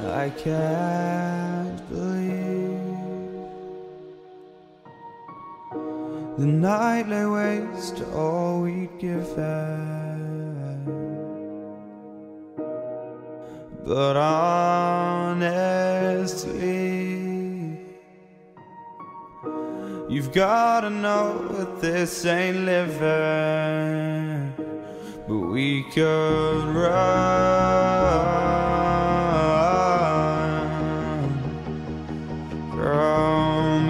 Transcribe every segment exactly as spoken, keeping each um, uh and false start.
I can't believe the night lay waste to all we'd given. But honestly, you've gotta know that this ain't living. But we could run from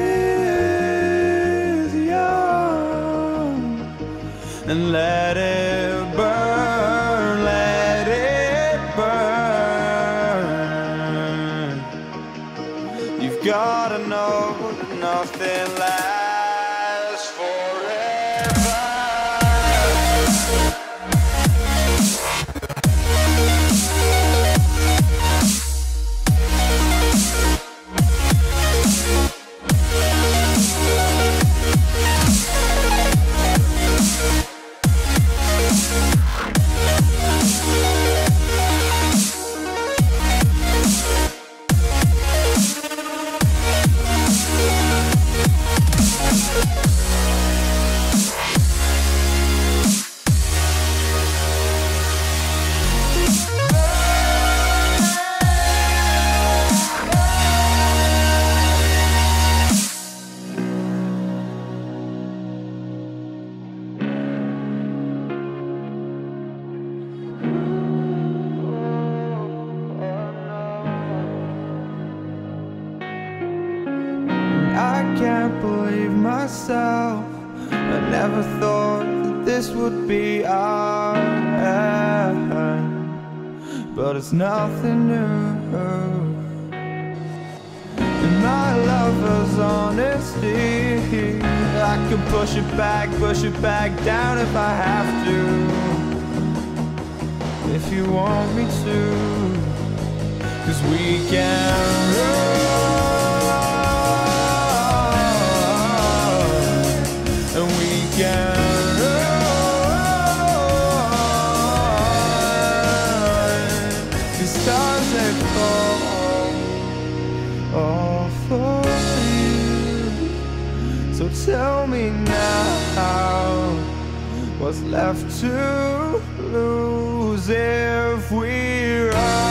Elysium and let it burn, let it burn. You've gotta know that nothing lasts forever. I can't believe myself. I never thought that this would be our end, but it's nothing new. And my lover's honesty, I can push it back, push it back down if I have to, if you want me to, 'cause we can run. And we can run. The stars they fall all for you. So tell me now, what's left to lose if we run?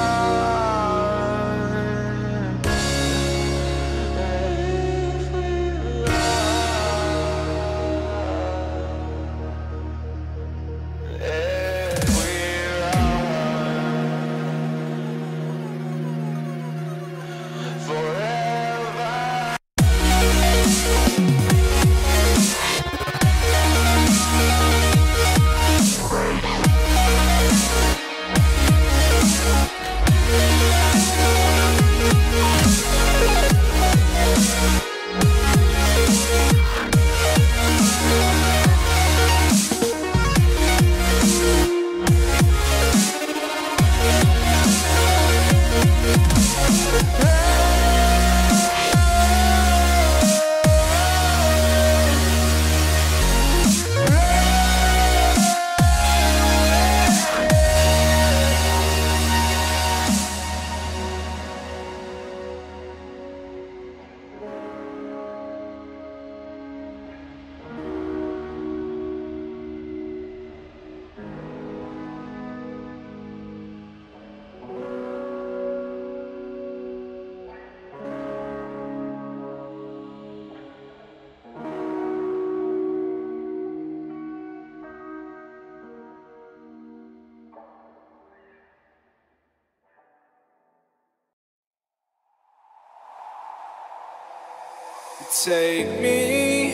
Take me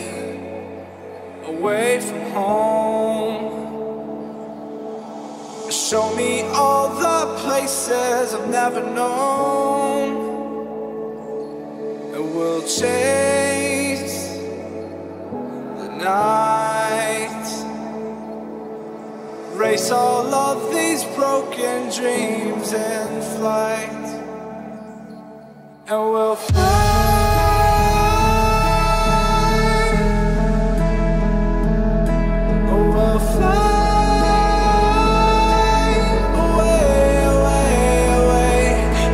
away from home. Show me all the places I've never known. And we'll chase the night, race all of these broken dreams in flight, and we'll fly. Fly away, away, away.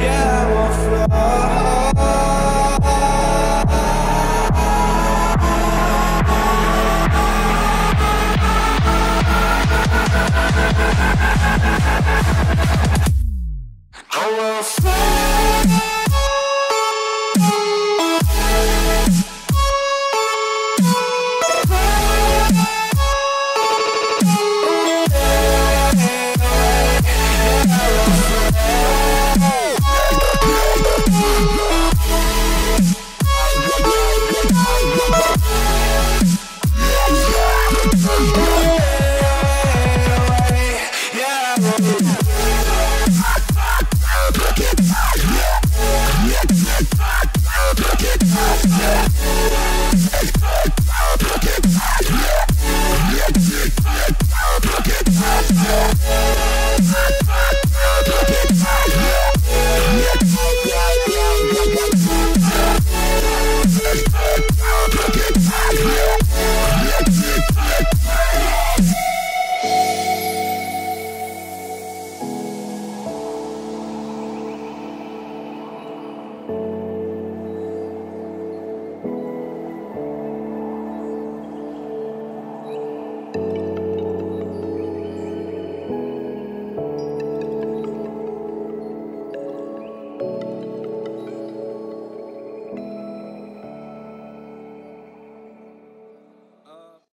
will stay.